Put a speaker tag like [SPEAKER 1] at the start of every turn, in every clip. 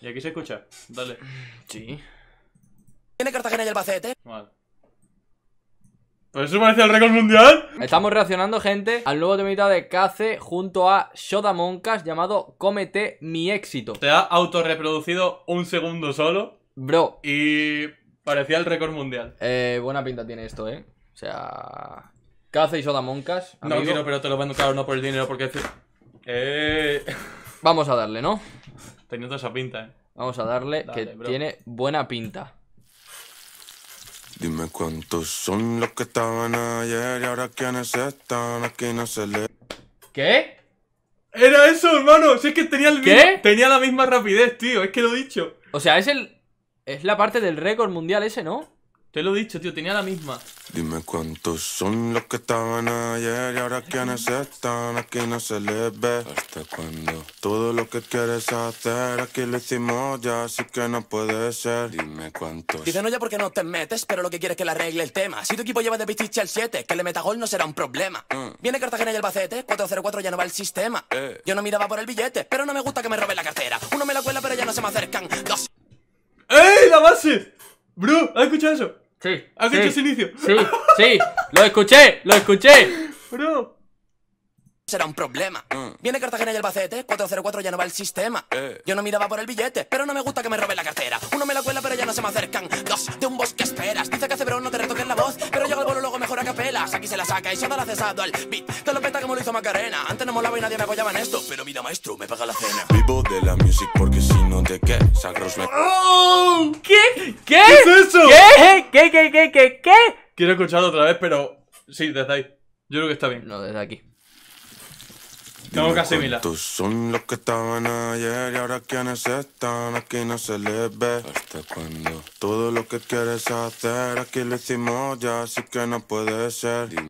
[SPEAKER 1] ¿Y aquí se escucha? Dale.
[SPEAKER 2] Sí.
[SPEAKER 3] ¿Tiene Cartagena y Albacete?
[SPEAKER 1] Vale. ¿Pues eso parece el récord mundial?
[SPEAKER 2] Estamos reaccionando, gente, al nuevo temita de Kaze junto a Sodamonkas llamado Cómete mi éxito.
[SPEAKER 1] Te ha autorreproducido un segundo solo.
[SPEAKER 2] Bro,
[SPEAKER 1] Y parecía el récord mundial.
[SPEAKER 2] buena pinta tiene esto, O sea, Kaze y Sodamonkas,
[SPEAKER 1] No
[SPEAKER 2] amigo.
[SPEAKER 1] quiero, pero te lo vendo claro, no por el dinero, porque...
[SPEAKER 2] Vamos a darle, ¿no?
[SPEAKER 1] Teniendo esa pinta,
[SPEAKER 2] Vamos a darle,
[SPEAKER 1] Dale,
[SPEAKER 2] que
[SPEAKER 1] bro.
[SPEAKER 2] tiene buena pinta.
[SPEAKER 4] Dime cuántos son los que estaban ayer y ahora quiénes están aquí no se le...
[SPEAKER 2] ¿Qué?
[SPEAKER 1] ¡Era eso, hermano! Si es que tenía el
[SPEAKER 2] ¿Qué?
[SPEAKER 1] Tenía la misma rapidez, tío. Es que lo he dicho.
[SPEAKER 2] O sea, es la parte del récord mundial ese, ¿no?
[SPEAKER 1] Te lo he dicho, tío. Tenía la misma.
[SPEAKER 4] Dime cuántos son los que estaban ayer y ahora quiénes están aquí no se les ve. ¿Hasta cuándo? Todo lo que quieres hacer aquí lo hicimos ya, así que no puede ser. Dime cuántos.
[SPEAKER 3] Dice no ya porque no te metes, pero lo que quieres es que le arregle el tema. Si tu equipo lleva de pichiche al 7, que le meta gol no será un problema. Viene Cartagena y Albacete, 4-0-4 ya no va el sistema. Yo no miraba por el billete, pero no me gusta que me roben la cartera. Uno me la cuela, pero ya no se me acercan. Dos.
[SPEAKER 1] ¡Ey, la base! Bro, ¿has escuchado eso?
[SPEAKER 2] Sí.
[SPEAKER 1] ¿Has
[SPEAKER 2] sí,
[SPEAKER 1] hecho ese inicio?
[SPEAKER 2] Sí, sí, lo escuché.
[SPEAKER 1] Bro.
[SPEAKER 3] Será un problema. Viene Cartagena y Albacete, 4-0-4 ya no va el sistema. Yo no miraba por el billete, pero no me gusta que me roben la cartera. Uno me la cuela, pero ya no se me acercan. Dos, de un bosque esperas. Dice que hace bro, no te retoques la voz, pero llega el bolo luego mejor a capelas. Aquí se la saca y Soda la cesado al beat. Te lo peta como lo hizo Macarena. Antes no molaba y nadie me apoyaba en esto, pero mira maestro, me paga la cena.
[SPEAKER 4] Vivo de la music porque si no de qué, Sagros me...
[SPEAKER 1] ¡Oh!
[SPEAKER 2] ¿Qué?
[SPEAKER 1] ¿Qué es eso?
[SPEAKER 2] ¿Qué?
[SPEAKER 1] Quiero escucharlo otra vez, pero... Sí, desde ahí. Yo creo que está bien.
[SPEAKER 2] No, desde aquí.
[SPEAKER 1] Tengo que asimilar.
[SPEAKER 4] ¿Cuántos son los que estaban ayer y ahora quiénes están aquí no se les ve? ¿Hasta cuándo? Todo lo que quieres hacer aquí lo hicimos ya, así que no puede ser. Dime.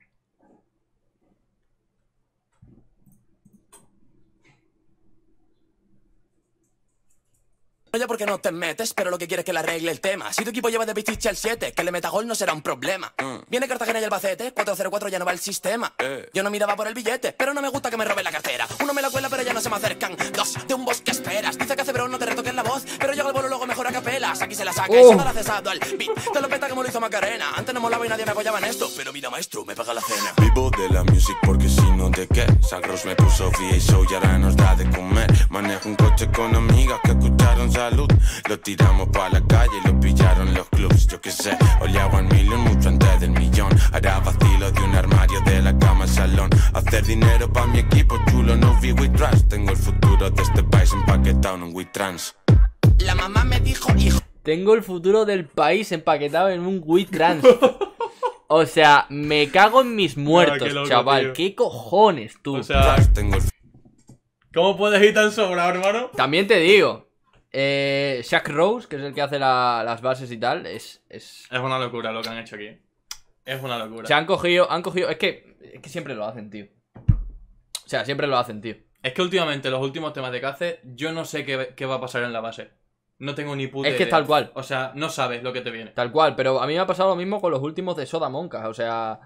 [SPEAKER 3] No ya porque no te metes, pero lo que quieres es que le arregle el tema. Si tu equipo lleva de pichiche al 7, que le meta gol no será un problema. Viene Cartagena y Albacete, 4-0-4 ya no va el sistema. Yo no miraba por el billete, pero no me gusta que me roben la cartera. Uno me la cuela, pero ya no se me acercan. Dos, de un bosque esperas. Dice que hace bro, no te retoques la voz, pero llega el bolo luego mejor a capelas. Aquí se la saca y Soda la cesado al beat. Te lo peta como lo hizo Macarena. Antes no molaba y nadie me apoyaba en esto, pero mira maestro, me paga la cena.
[SPEAKER 4] Vivo de la music porque si no de qué, Sagros me puso VA Show y ahora nos da de comer. Manejo un coche con amigas que escucharon salud. Lo tiramos pa' la calle y lo pillaron los clubs. Yo qué sé, oleaba en million mucho antes del millón. Ahora vacilo de un armario de la cama al salón. Hacer dinero pa' mi equipo chulo, no vi with trash. Tengo el futuro de este país empaquetado en un with trans.
[SPEAKER 3] La mamá me dijo, hijo.
[SPEAKER 2] Tengo el futuro del país empaquetado en un Wii Trans. O sea, me cago en mis muertos,
[SPEAKER 1] qué loco,
[SPEAKER 2] chaval.
[SPEAKER 1] tío.
[SPEAKER 2] ¿Qué cojones, tú?
[SPEAKER 1] O sea,
[SPEAKER 4] Tengo el
[SPEAKER 1] ¿cómo puedes ir tan sobrado, hermano?
[SPEAKER 2] También te digo, Shaq Rose, que es el que hace las bases y tal, es...
[SPEAKER 1] Es una locura lo que han hecho aquí. Es una locura.
[SPEAKER 2] Se han cogido, es que siempre lo hacen, tío. O sea, siempre lo hacen, tío.
[SPEAKER 1] Es que últimamente, los últimos temas de Kaze, yo no sé qué va a pasar en la base. No tengo ni puta
[SPEAKER 2] Es que
[SPEAKER 1] idea.
[SPEAKER 2] es tal cual.
[SPEAKER 1] O sea, no sabes lo que te viene.
[SPEAKER 2] Tal cual, pero a mí me ha pasado lo mismo con los últimos de Sodamonkas, o sea...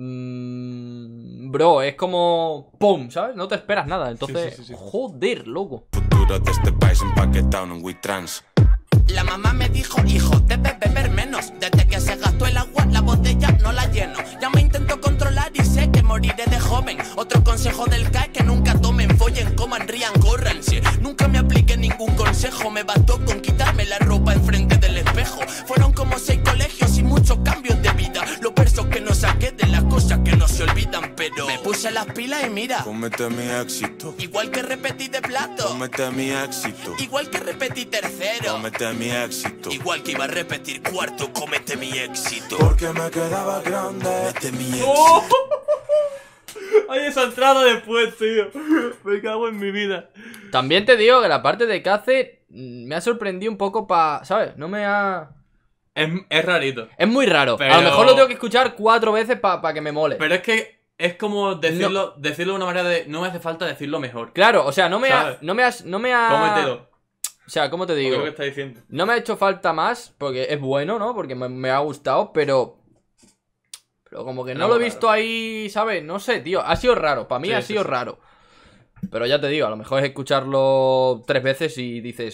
[SPEAKER 2] bro, es como... ¡Pum! ¿Sabes? No te esperas nada, entonces...
[SPEAKER 1] Sí.
[SPEAKER 2] Joder, loco.
[SPEAKER 4] futuro de este país empaquetado en un with trans.
[SPEAKER 3] La mamá me dijo, hijo, debes beber menos. Desde que se gastó el agua, la botella no la lleno. Ya me intento controlar y sé que moriré de joven. Otro consejo del CAE, que nunca tomen, follen, coman, rían, corran. Si nunca me apliqué ningún consejo, me bastó con quitarme la ropa enfrente del espejo. Fueron como 6 colegios y muchos cambios de vida. Los versos que no saqué de las cosas que no se olvidan, pero me puse las pilas y mira,
[SPEAKER 4] Cómete mi éxito.
[SPEAKER 3] igual que repetí de plato,
[SPEAKER 4] Cómete mi éxito.
[SPEAKER 3] igual que repetí tercero,
[SPEAKER 4] Cómete mi éxito.
[SPEAKER 3] igual que iba a repetir cuarto, cómete mi éxito.
[SPEAKER 4] Porque me quedaba grande. Cómete mi éxito.
[SPEAKER 1] ¡Oh! Hay esa entrada después, tío. Me cago en mi vida.
[SPEAKER 2] También te digo que la parte de Kaze me ha sorprendido un poco ¿sabes? No me ha...
[SPEAKER 1] Es rarito.
[SPEAKER 2] Es muy raro.
[SPEAKER 1] Pero-
[SPEAKER 2] A lo mejor lo tengo que escuchar 4 veces para que me mole.
[SPEAKER 1] Pero es que es como decirlo de una manera de... No me hace falta decirlo mejor.
[SPEAKER 2] Claro, o sea, no me
[SPEAKER 1] ¿Sabes?
[SPEAKER 2] ha...
[SPEAKER 1] Cómetelo.
[SPEAKER 2] O sea, ¿cómo te
[SPEAKER 1] Lo
[SPEAKER 2] digo?
[SPEAKER 1] que está diciendo.
[SPEAKER 2] No me ha hecho falta más, porque es bueno, ¿no? Porque me ha gustado, pero como que no lo he visto ahí, ¿sabes? No sé, tío. Ha sido raro. Para mí
[SPEAKER 1] Sí,
[SPEAKER 2] ha
[SPEAKER 1] sí,
[SPEAKER 2] sido
[SPEAKER 1] sí.
[SPEAKER 2] raro. Pero ya te digo, a lo mejor es escucharlo 3 veces y dices...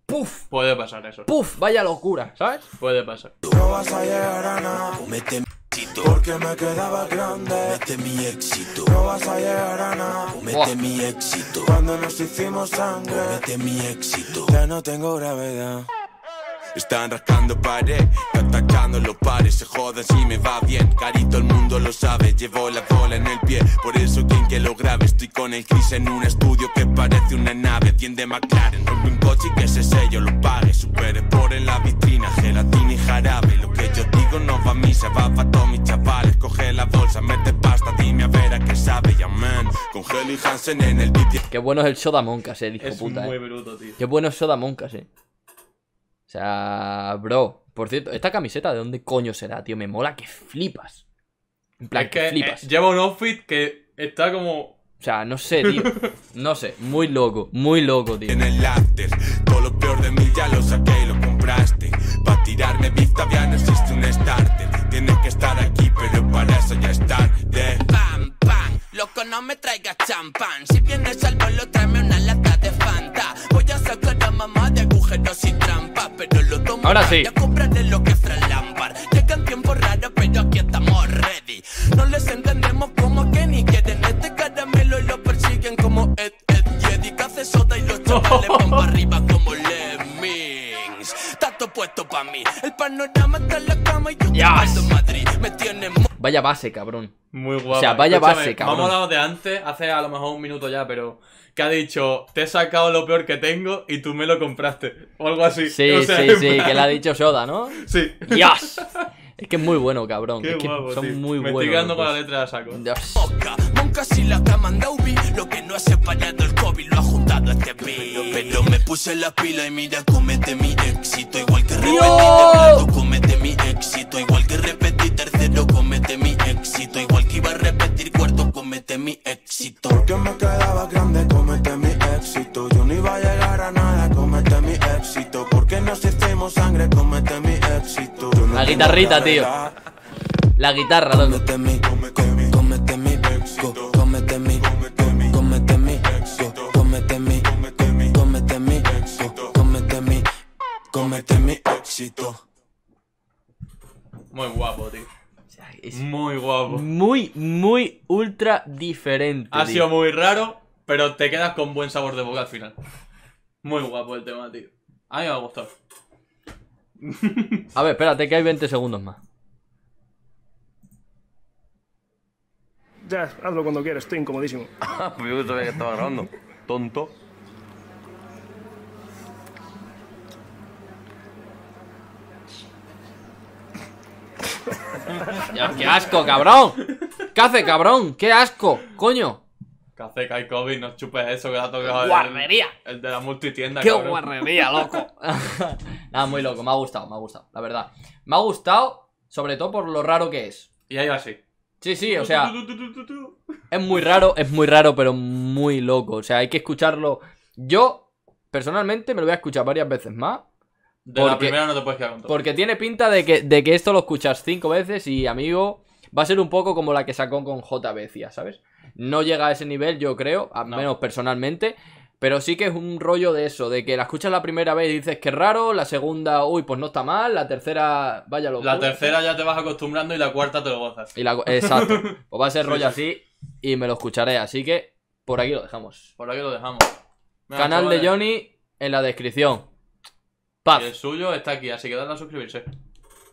[SPEAKER 2] ¡puf!
[SPEAKER 1] Puede pasar eso.
[SPEAKER 2] ¡Puf! Vaya locura, ¿sabes?
[SPEAKER 1] Puede pasar.
[SPEAKER 4] No vas a llegar a nada,
[SPEAKER 3] Comete mi éxito.
[SPEAKER 4] porque me quedaba grande.
[SPEAKER 3] Comete mi éxito.
[SPEAKER 4] No vas a llegar a nada,
[SPEAKER 3] Comete
[SPEAKER 2] Buah.
[SPEAKER 3] mi éxito.
[SPEAKER 4] cuando nos hicimos sangre.
[SPEAKER 3] Comete mi éxito.
[SPEAKER 4] Ya no tengo gravedad. Están rascando pared, atacando los pares, se jodan si me va bien. Carito, el mundo lo sabe, llevo la bola en el pie. Por eso quien que lo grabe, estoy con el Chris en un estudio que parece una nave. Tiende McLaren, rompe un coche y que ese sello lo pague. Super Sport en la vitrina, gelatina y jarabe. Lo que yo digo no va a misa, va pa' todos mis chavales. Coge la bolsa, mete pasta, dime a ver a qué sabe. Ya man, con Heli Hansen en el beat.
[SPEAKER 2] Qué bueno es el Soda Monkas, hijo
[SPEAKER 1] Es
[SPEAKER 2] puta,
[SPEAKER 1] muy bruto, tío.
[SPEAKER 2] Qué bueno es Soda Monkas, O sea, bro. Por cierto, ¿esta camiseta de dónde coño será, tío? Me mola que flipas. En plan,
[SPEAKER 1] Es
[SPEAKER 2] que
[SPEAKER 1] que
[SPEAKER 2] flipas.
[SPEAKER 1] lleva un outfit que está como...
[SPEAKER 2] O sea, no sé, tío. No sé. Muy loco, tío.
[SPEAKER 4] En el after, todo lo peor de mí ya lo saqué y lo compraste. Pa' tirarme beef todavía no existe un starter. Tienes que estar aquí, pero para eso ya es tarde.
[SPEAKER 3] Pam, pam, loco, no me traigas champán. Si vienes al vuelo, tráeme una lata de Fanta. Voy a sacar a mamá de agujeros y trampas, pero lo tomo.
[SPEAKER 2] Ahora sí.
[SPEAKER 3] Ya compraré lo que Fran Lampard. Llegan tiempos raros, pero aquí estamos ready. No les entendemos como que ni quieren este caramelo y lo persiguen como Ed, Yedi. Que hace soda y los chavales van para arriba como lemmings. Está todo puesto pa' mí. El panorama está en la cama y yo
[SPEAKER 2] Yes.
[SPEAKER 3] te en Madrid. Me tiene
[SPEAKER 2] Vaya base, cabrón.
[SPEAKER 1] Muy guapo.
[SPEAKER 2] O sea, vaya
[SPEAKER 1] Escúchame,
[SPEAKER 2] base, cabrón.
[SPEAKER 1] Vamos a hablar de antes, hace a lo mejor un minuto ya, pero... Que ha dicho, te he sacado lo peor que tengo y tú me lo compraste. O algo así.
[SPEAKER 2] Sí,
[SPEAKER 1] O sea,
[SPEAKER 2] sí,
[SPEAKER 1] en
[SPEAKER 2] sí,
[SPEAKER 1] plan-
[SPEAKER 2] que le ha dicho Soda, ¿no?
[SPEAKER 1] Sí.
[SPEAKER 2] ¡Dios! Es que es muy bueno, cabrón.
[SPEAKER 1] Qué
[SPEAKER 2] Es que
[SPEAKER 1] guapo,
[SPEAKER 2] son
[SPEAKER 1] tío.
[SPEAKER 2] muy
[SPEAKER 1] Me
[SPEAKER 2] buenos.
[SPEAKER 1] estoy quedando
[SPEAKER 2] los
[SPEAKER 1] con la
[SPEAKER 2] dos.
[SPEAKER 1] letra de saco.
[SPEAKER 2] Dios.
[SPEAKER 3] boca. Monca si la que ha mandado vi. Lo que no ha separado el COVID lo ha juntado este beat. Pero me puse la pila y mira, comete mi éxito. Igual que repetí plato, comete mi éxito. Igual que repetí tercero, comete mi éxito. Igual que iba a repetir cuarto, comete mi éxito.
[SPEAKER 4] Porque me quedaba grande, comete mi éxito. Yo no iba a llegar a nada, comete mi éxito. Porque nos hicimos sangre, comete mi éxito. Yo no
[SPEAKER 2] La
[SPEAKER 4] tengo
[SPEAKER 2] guitarrita, tío.
[SPEAKER 4] gravedad.
[SPEAKER 2] La guitarra, loco.
[SPEAKER 3] Comete mi,
[SPEAKER 4] Comete mi
[SPEAKER 3] comete mi,
[SPEAKER 4] éxito.
[SPEAKER 3] comete mi,
[SPEAKER 4] Comete mi
[SPEAKER 3] comete mi,
[SPEAKER 4] éxito.
[SPEAKER 3] comete mi,
[SPEAKER 4] Comete mi
[SPEAKER 3] comete mi,
[SPEAKER 4] éxito.
[SPEAKER 3] comete mi.
[SPEAKER 4] Comete mi éxito.
[SPEAKER 1] Muy guapo, tío.
[SPEAKER 2] O sea, es
[SPEAKER 1] Muy guapo.
[SPEAKER 2] muy ultra diferente.
[SPEAKER 1] Ha
[SPEAKER 2] tío.
[SPEAKER 1] sido muy raro, pero te quedas con buen sabor de boca al final. Muy guapo el tema, tío. A mí me ha gustado.
[SPEAKER 2] A ver, espérate que hay 20 segundos más.
[SPEAKER 5] Ya, hazlo cuando quieras, estoy incomodísimo.
[SPEAKER 6] Pues yo sabía que estaba grabando. Tonto.
[SPEAKER 2] Dios, ¡qué asco, cabrón! ¿Qué hace, cabrón? ¡Qué asco! ¡Coño!
[SPEAKER 1] Que hace que hay COVID, no chupes eso que le ha tocado
[SPEAKER 2] ¡Guarrería!
[SPEAKER 1] el de la multitienda.
[SPEAKER 2] ¡Qué
[SPEAKER 1] cabrón.
[SPEAKER 2] guarrería, loco! Nada, muy loco, me ha gustado, la verdad. Me ha gustado, sobre todo por lo raro que es.
[SPEAKER 1] Y ahí va así.
[SPEAKER 2] Sí, sí, o sea, es muy raro, pero muy loco. O sea, hay que escucharlo. Yo, personalmente, me lo voy a escuchar varias veces más.
[SPEAKER 1] De la
[SPEAKER 2] Porque-
[SPEAKER 1] primera no te puedes quedar con todo.
[SPEAKER 2] Porque tiene pinta de que esto lo escuchas 5 veces y, amigo, va a ser un poco como la que sacó con J. Becia, ¿sabes? No llega a ese nivel, yo creo, al
[SPEAKER 1] No.
[SPEAKER 2] menos personalmente. Pero sí que es un rollo de eso, de que la escuchas la primera vez y dices que es raro, la segunda, uy, pues no está mal, la tercera, vaya loco.
[SPEAKER 1] La tercera ya te vas acostumbrando y la cuarta te lo gozas.
[SPEAKER 2] Exacto. Pues va a ser
[SPEAKER 1] Sí,
[SPEAKER 2] rollo
[SPEAKER 1] sí.
[SPEAKER 2] así y me lo escucharé, así que por aquí lo dejamos.
[SPEAKER 1] Por aquí lo dejamos. Venga,
[SPEAKER 2] Canal de
[SPEAKER 1] chavales.
[SPEAKER 2] Johnny en la descripción.
[SPEAKER 1] Y
[SPEAKER 2] Paz.
[SPEAKER 1] el suyo está aquí, así que dale a suscribirse.